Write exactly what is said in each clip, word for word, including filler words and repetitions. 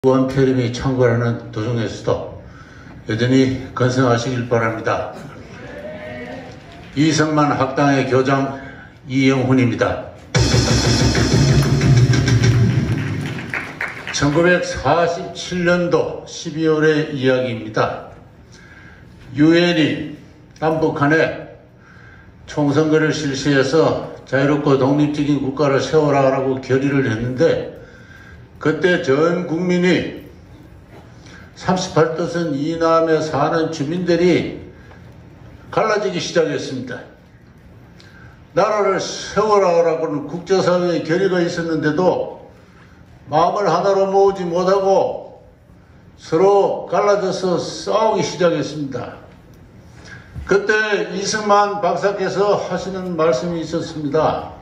의원 표림이 창궐하는 도중에서도 여전히 건승하시길 바랍니다. 이승만 학당의 교장 이영훈입니다. 천구백사십칠 년도 십이월의 이야기입니다. 유엔이 남북한에 총선거를 실시해서 자유롭고 독립적인 국가를 세워라라고 결의를 했는데, 그때 전 국민이 삼십팔 도선 이남에 사는 주민들이 갈라지기 시작했습니다. 나라를 세워라라고는 국제사회의 결의가 있었는데도 마음을 하나로 모으지 못하고 서로 갈라져서 싸우기 시작했습니다. 그때 이승만 박사께서 하시는 말씀이 있었습니다.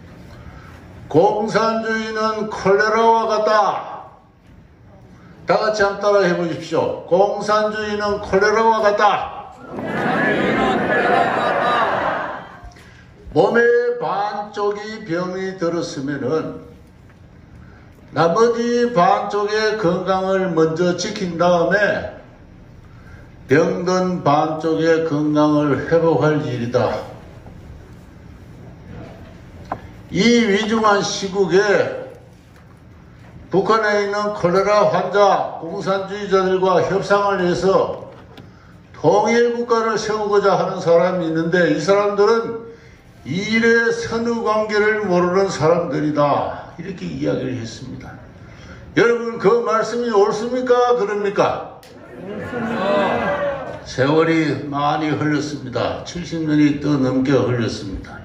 공산주의는 콜레라와 같다. 다 같이 한번 따라 해보십시오. 공산주의는 콜레라와 같다. 공산주의는 콜레라와 같다. 몸의 반쪽이 병이 들었으면은 나머지 반쪽의 건강을 먼저 지킨 다음에 병든 반쪽의 건강을 회복할 일이다. 이 위중한 시국에 북한에 있는 콜레라 환자, 공산주의자들과 협상을 해서 통일국가를 세우고자 하는 사람이 있는데, 이 사람들은 일의 선후관계를 모르는 사람들이다. 이렇게 이야기를 했습니다. 여러분, 그 말씀이 옳습니까? 그럽니까? 옳습니다. 세월이 많이 흘렀습니다. 칠십 년이 더 넘게 흘렀습니다.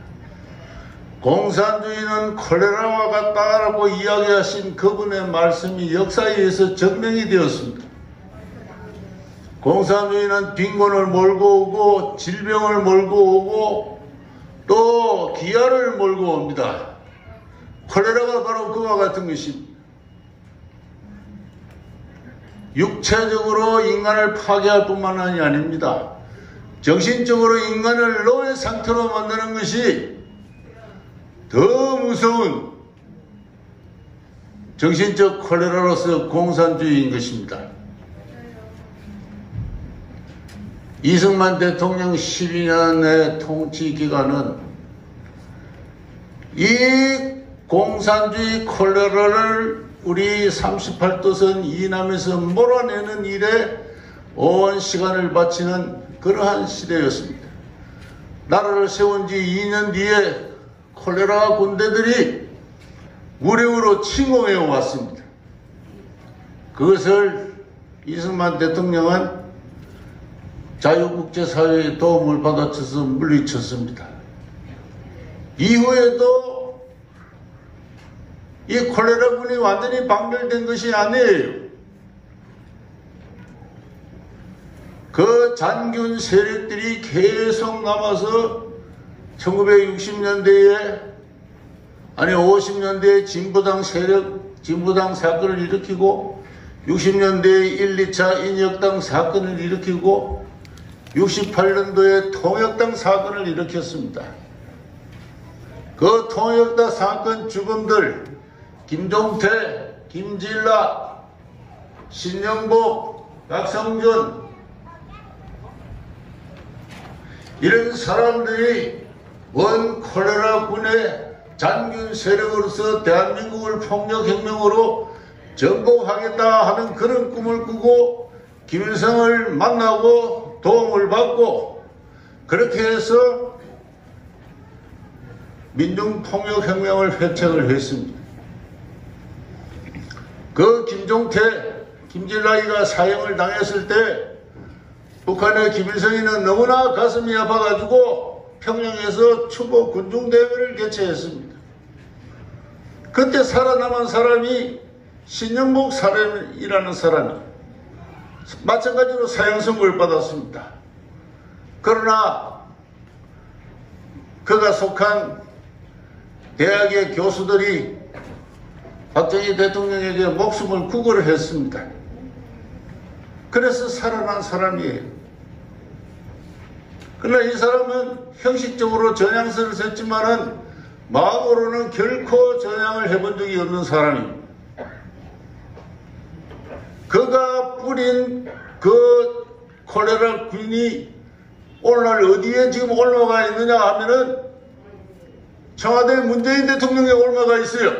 공산주의는 콜레라와 같다라고 이야기하신 그분의 말씀이 역사에 의해서 증명이 되었습니다. 공산주의는 빈곤을 몰고 오고 질병을 몰고 오고 또 기아를 몰고 옵니다. 콜레라가 바로 그와 같은 것입니다. 육체적으로 인간을 파괴할 뿐만 아닙니다. 정신적으로 인간을 노예 상태로 만드는 것이 더 무서운 정신적 콜레라로서 공산주의인 것입니다. 이승만 대통령 십이 년의 통치 기간은 이 공산주의 콜레라를 우리 삼십팔 도선 이남에서 몰아내는 일에 온 시간을 바치는 그러한 시대였습니다. 나라를 세운 지 이 년 뒤에 콜레라 군대들이 무력으로 침공해 왔습니다. 그것을 이승만 대통령은 자유국제사회의 도움을 받아쳐서 물리쳤습니다. 이후에도 이 콜레라군이 완전히 박멸된 것이 아니에요. 그 잔균 세력들이 계속 남아서 천구백육십 년대에 아니 오십 년대에 진보당 세력, 진보당 사건을 일으키고 육십 년대에 일, 이 차 인혁당 사건을 일으키고 육십팔 년도에 통역당 사건을 일으켰습니다. 그 통역당 사건 주범들 김종태, 김진락, 신영복, 박성준 이런 사람들이 원 콜레라군의 잔균 세력으로서 대한민국을 폭력혁명으로 정복하겠다 하는 그런 꿈을 꾸고 김일성을 만나고 도움을 받고 그렇게 해서 민중폭력혁명을 획책을 했습니다. 그 김종태, 김진락이가 사형을 당했을 때 북한의 김일성이는 너무나 가슴이 아파가지고 평양에서 추모 군중대회를 개최했습니다. 그때 살아남은 사람이 신영복 사람이라는 사람이 마찬가지로 사형 선고를 받았습니다. 그러나 그가 속한 대학의 교수들이 박정희 대통령에게 목숨을 구걸을 했습니다. 그래서 살아난 사람이에요. 그러나 이 사람은 형식적으로 전향서를 썼지만은 마음으로는 결코 전향을 해본 적이 없는 사람입니다. 그가 뿌린 그 콜레라 균이 오늘날 어디에 지금 올라가 있느냐 하면은 청와대 문재인 대통령에 올라가 있어요.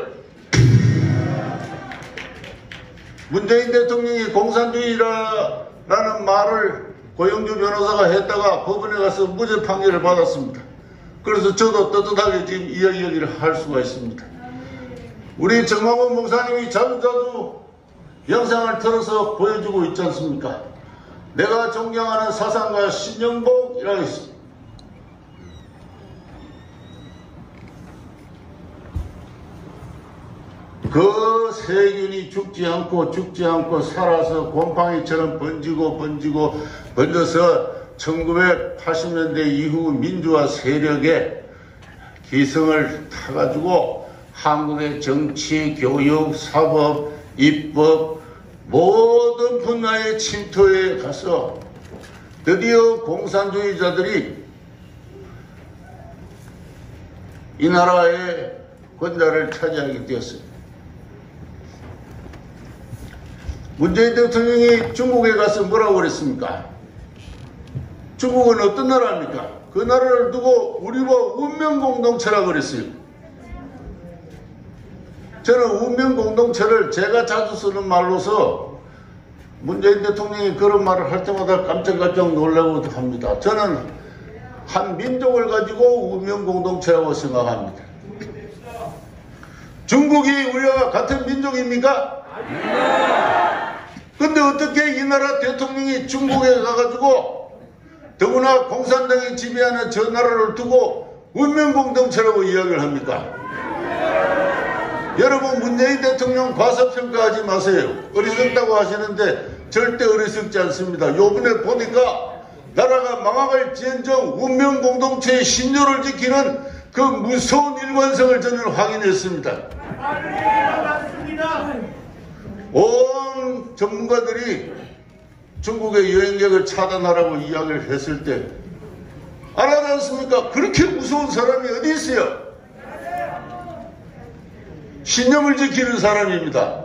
문재인 대통령이 공산주의라는 말을 고영주 변호사가 했다가 법원에 가서 무죄 판결을 받았습니다. 그래서 저도 떳떳하게 지금 이 이야기를 할 수가 있습니다. 우리 정광훈 목사님이 자주자주 영상을 틀어서 보여주고 있지 않습니까? 내가 존경하는 사상가 신영복이라고 있습니다. 그 세균이 죽지 않고 죽지 않고 살아서 곰팡이처럼 번지고 번지고 번져서 천구백팔십 년대 이후 민주화 세력의 기성을 타가지고 한국의 정치, 교육, 사법, 입법 모든 분야에 침투해 가서 드디어 공산주의자들이 이 나라의 권좌를 차지하게 되었습니다. 문재인 대통령이 중국에 가서 뭐라고 그랬습니까? 중국은 어떤 나라입니까? 그 나라를 두고 우리와 운명공동체라고 그랬어요. 저는 운명공동체를 제가 자주 쓰는 말로서 문재인 대통령이 그런 말을 할 때마다 깜짝깜짝 놀라고 합니다. 저는 한 민족을 가지고 운명공동체라고 생각합니다. 중국이 우리와 같은 민족입니까? 아닙니다. 근데 어떻게 이 나라 대통령이 중국에 가가지고 더구나 공산당이 지배하는 저 나라를 두고 운명공동체라고 이야기를 합니까? 여러분, 문재인 대통령 과소평가하지 마세요. 어리석다고 하시는데 절대 어리석지 않습니다. 요번에 보니까 나라가 망해갈지언정 운명공동체의 신조를 지키는 그 무서운 일관성을 저는 확인했습니다. 온 전문가들이 중국의 여행객을 차단하라고 이야기를 했을 때 알아지 않습니까? 그렇게 무서운 사람이 어디 있어요? 신념을 지키는 사람입니다.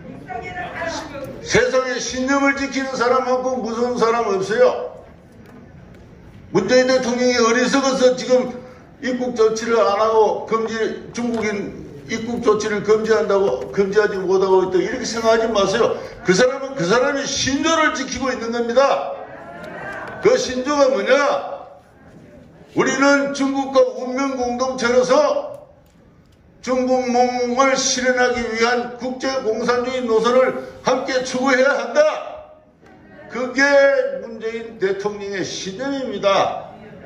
세상에 신념을 지키는 사람만큼 무서운 사람 없어요. 문재인 대통령이 어리석어서 지금 입국 조치를 안 하고 금지, 중국인 입국 조치를 금지한다고, 금지하지 못하고 있다. 이렇게 생각하지 마세요. 그 사람은 그 사람이 신조를 지키고 있는 겁니다. 그 신조가 뭐냐? 우리는 중국과 운명공동체로서 중국몽을 실현하기 위한 국제공산주의 노선을 함께 추구해야 한다. 그게 문재인 대통령의 신념입니다.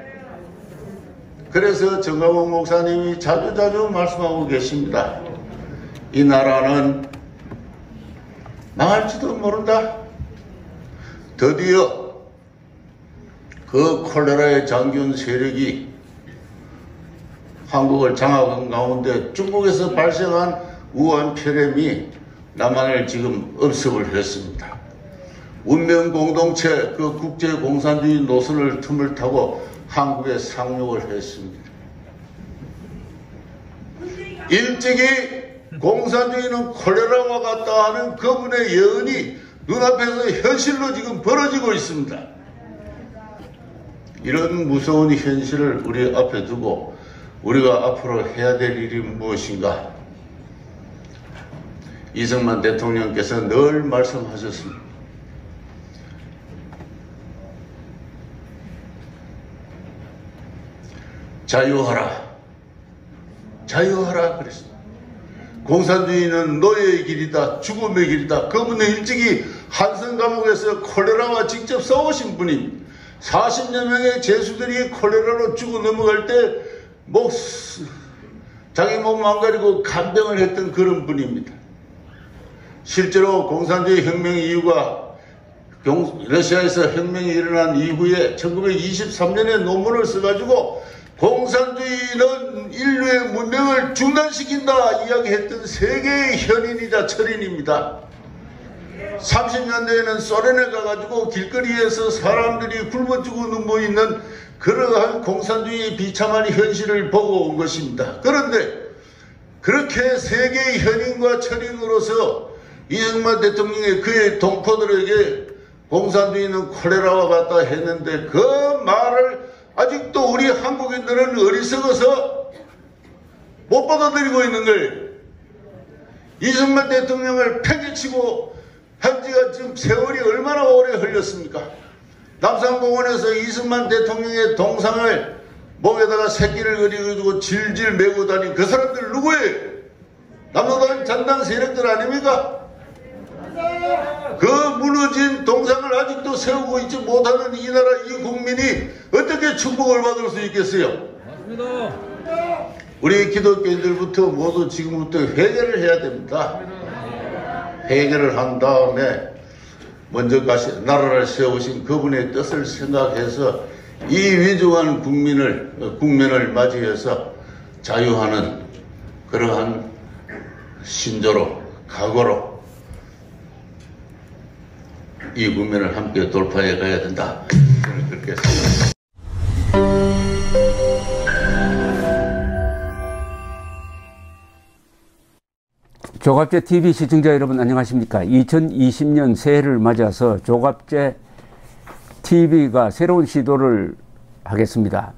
그래서 정광훈 목사님이 자주자주 말씀하고 계십니다. 이 나라는 망할지도 모른다. 드디어 그 콜레라의 장균 세력이 한국을 장악한 가운데 중국에서 발생한 우한 폐렴이 남한을 지금 업습을 했습니다. 운명공동체 그 국제공산주의 노선을 틈을 타고 한국에 상륙을 했습니다. 일찍이 공산주의는 콜레라와 같다 하는 그분의 예언이 눈앞에서 현실로 지금 벌어지고 있습니다. 이런 무서운 현실을 우리 앞에 두고 우리가 앞으로 해야 될 일이 무엇인가? 이승만 대통령께서 늘 말씀하셨습니다. 자유하라. 자유하라 그랬습니다. 공산주의는 노예의 길이다. 죽음의 길이다. 그분은 일찍이 한성 감옥에서 콜레라와 직접 싸우신 분입니다. 사십여 명의 죄수들이 콜레라로 죽어 넘어갈 때 목, 자기 몸 안 가리고 간병을 했던 그런 분입니다. 실제로 공산주의 혁명 이후가 러시아에서 혁명이 일어난 이후에 천구백이십삼 년에 논문을 써가지고 공산주의는 인류의 문명을 중단시킨다 이야기했던 세계의 현인이자 철인입니다. 삼십 년대에는 소련에 가가지고 길거리에서 사람들이 굶어 죽어 누워있는 그러한 공산주의의 비참한 현실을 보고 온 것입니다. 그런데 그렇게 세계의 현인과 철인으로서 이승만 대통령이 그의 동포들에게 공산주의는 콜레라와 같다 했는데 그 말을 아직도 우리 한국인들은 어리석어서 못 받아들이고 있는 거예요. 이승만 대통령을 팽개치고 한 지가 지금 세월이 얼마나 오래 흘렸습니까? 남산공원에서 이승만 대통령의 동상을 목에다가 새끼를 그리고 질질 메고 다닌 그 사람들 누구예요? 남로당 잔당 세력들 아닙니까? 그 무너진 동상을 아직도 세우고 있지 못하는 이 나라 이 국민이 어떻게 축복을 받을 수 있겠어요? 맞습니다. 우리 기독교인들부터 모두 지금부터 회개를 해야 됩니다. 회개를 한 다음에 먼저 가시, 나라를 세우신 그분의 뜻을 생각해서 이 위중한 국민을, 국민을 맞이해서 자유하는 그러한 신조로, 각오로 이 국면을 함께 돌파해 가야 된다. 저는 그렇게 생각합니다. 조갑제 티비 시청자 여러분 안녕하십니까? 이천이십 년 새해를 맞아서 조갑제 티비가 새로운 시도를 하겠습니다.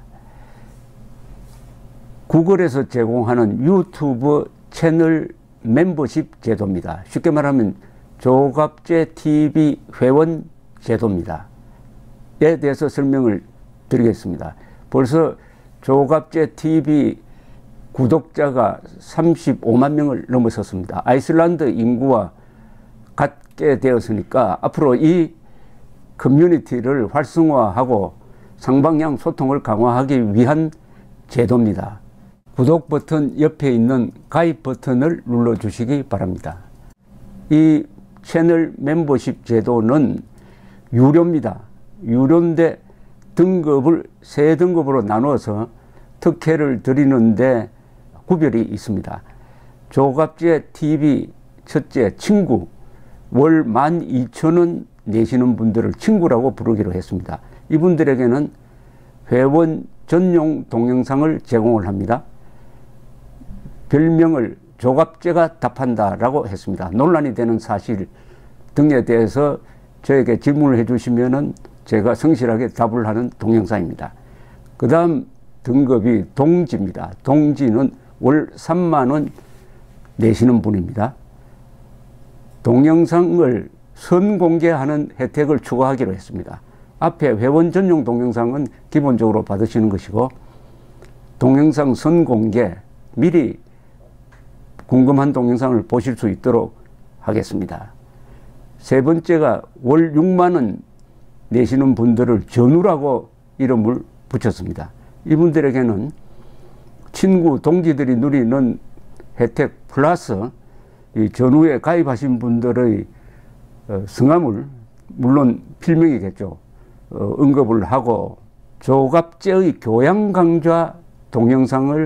구글에서 제공하는 유튜브 채널 멤버십 제도입니다. 쉽게 말하면 조갑제 티비 회원 제도입니다. 에 대해서 설명을 드리겠습니다. 벌써 조갑제 티비 구독자가 삼십오만 명을 넘어섰습니다. 아이슬란드 인구와 같게 되었으니까 앞으로 이 커뮤니티를 활성화하고 상방향 소통을 강화하기 위한 제도입니다. 구독 버튼 옆에 있는 가입 버튼을 눌러주시기 바랍니다. 이 채널 멤버십 제도는 유료입니다. 유료인데 등급을 세 등급으로 나누어서 특혜를 드리는데 구별이 있습니다. 조갑제 티비 첫째 친구, 월 만 이천 원 내시는 분들을 친구라고 부르기로 했습니다. 이분들에게는 회원 전용 동영상을 제공을 합니다. 별명을 조갑제가 답한다라고 했습니다. 논란이 되는 사실 등에 대해서 저에게 질문을 해주시면은 제가 성실하게 답을 하는 동영상입니다. 그 다음 등급이 동지입니다. 동지는 월 삼만 원 내시는 분입니다. 동영상을 선공개하는 혜택을 추가하기로 했습니다. 앞에 회원 전용 동영상은 기본적으로 받으시는 것이고 동영상 선공개, 미리 궁금한 동영상을 보실 수 있도록 하겠습니다. 세 번째가 월 육만 원 내시는 분들을 전우라고 이름을 붙였습니다. 이분들에게는 친구, 동지들이 누리는 혜택 플러스 이 전후에 가입하신 분들의 성함을 물론 필명이겠죠. 어, 언급을 하고 조갑제의 교양 강좌 동영상을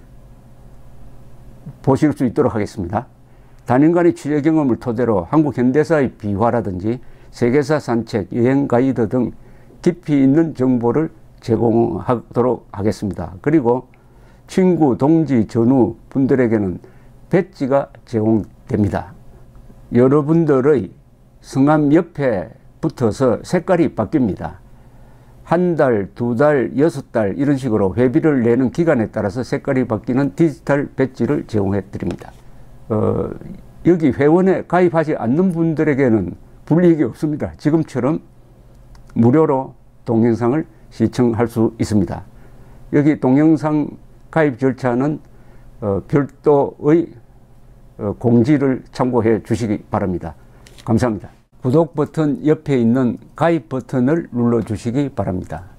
보실 수 있도록 하겠습니다. 단연간의 취재 경험을 토대로 한국 현대사의 비화라든지 세계사 산책, 여행 가이드 등 깊이 있는 정보를 제공하도록 하겠습니다. 그리고 친구, 동지, 전우 분들에게는 배지가 제공됩니다. 여러분들의 성함 옆에 붙어서 색깔이 바뀝니다. 한 달, 두 달, 여섯 달 이런 식으로 회비를 내는 기간에 따라서 색깔이 바뀌는 디지털 배지를 제공해 드립니다. 어, 여기 회원에 가입하지 않는 분들에게는 불이익이 없습니다. 지금처럼 무료로 동영상을 시청할 수 있습니다. 여기 동영상 가입 절차는 어, 별도의 어, 공지를 참고해 주시기 바랍니다. 감사합니다. 구독 버튼 옆에 있는 가입 버튼을 눌러 주시기 바랍니다.